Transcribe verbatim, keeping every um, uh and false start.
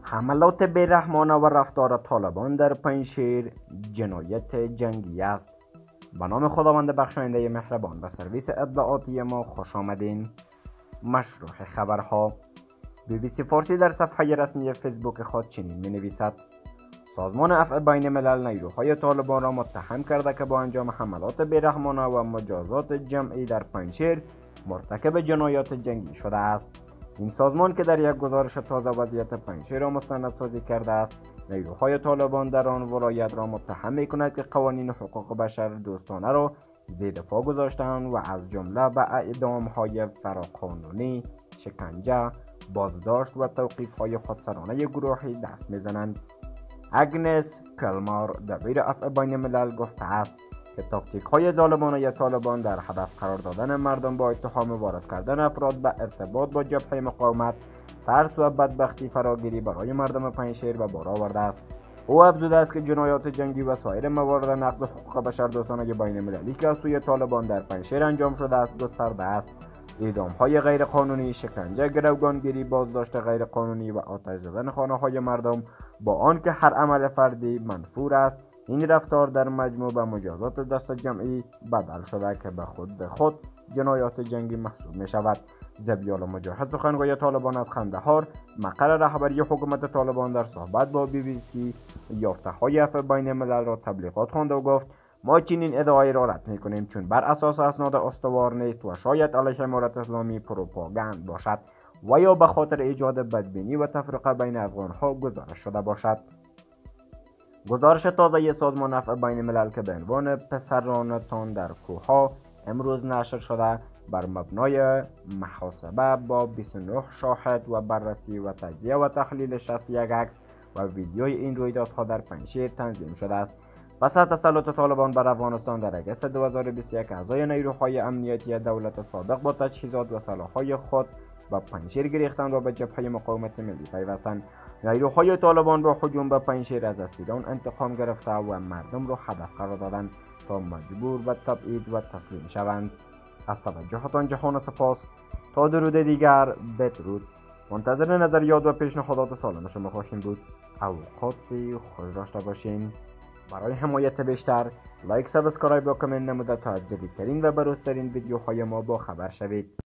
حملات بیرحمانه و رفتار طالبان در پنجشیر جنایت جنگی است. به نام خداوند بخشاینده مهربان و سرویس اطلاعاتی ما خوش آمدین. مشروع خبرها. بی بی سی فارسی در صفحه رسمی فیسبوک خود چنین می نویسد: سازمان عفو بین الملل نیروهای طالبان را متهم کرده که با انجام حملات بیرحمانه و مجازات جمعی در پنجشیر مرتکب جنایات جنگی شده است. این سازمان که در یک گزارش تازه وضعیت پنجشیر را مستندسازی کرده است، نیروهای طالبان در آن ولایت را متهم می‌کند که قوانین حقوق بشر دوستانه را زیر پا گذاشته‌اند و از جمله به اعدام‌های فراقانونی، شکنجه، بازداشت و توقیف‌های خودسرانه گروهی دست می‌زنند. اگنس کلمار دبیر عفو بین الملل گفته است که تاکتیک‌های ظالمانه طالبان در هدف قرار دادن مردم با اتهام وارد کردن افراد به ارتباط با جبهه مقاومت، ترس و بدبختی فراگیری برای مردم پنجشیر به بار آورده است. او افزوده است که جنایات جنگی و سایر موارد نقض حقوق بشر دوستانه بین المللی که از سوی طالبان در پنجشیر انجام شده است گسترده است. اعدام‌های غیرقانونی، شکنجه، گروگانگیری، بازداشت غیرقانونی و آتش زدن خانه‌های مردم با آنکه هر عمل فردی منفور است، این رفتار در مجموع به مجازات دست جمعی بدل شده که به خود به خود جنایات جنگی محسوب می شود. زبیال مجاهد سخنگوی طالبان از قندهار مقر رهبری حکومت طالبان در صحبت با بی بی سی یافته های عفو بین الملل را تبلیغات خوانده و گفت: ما چنین ادعایی را رد می‌کنیم چون بر اساس اسناد استوار نیست و شاید علیه امارت اسلامی پروپاگاند باشد و یا به خاطر ایجاد بدبینی و تفرقه بین افغان‌ها گزارش شده باشد. گزارش تازه سازمان عفو بین الملل که به عنوان پسرانتان در کوه‌ها امروز نشر شده، بر مبنای محاسبه با بیست و نه شاهد و بررسی و تجزیه و تحلیل شصت و یک عکس و ویدیوی این رویدادها در پنجشیر تنظیم شده است. پس از تسلط طالبان بر افغانستان در اگست دو هزار و بیست و یک، اعضای نیروهای امنیتی دولت سابق با تجهیزات و سلاح‌های خود به پنجشیر گریختند و به جبهه مقاومت ملی پیوستند. نیروهای طالبان با هجوم به پنجشیر از اسیران انتقام گرفته و مردم را هدف قرار دادند تا مجبور به تبعید و تسلیم شوند. از توجهتان جهان سپاس. تا درود دیگر بدرود. منتظر نظریات و پیشنهادات سالم شما خواهیم بود. اوقاتی خوش داشته باشین. برای حمایت بیشتر لایک، سابسکرایب و کامنت نموده تا از جدیدترین و بروزترین ویدیوهای ما با خبر شوید.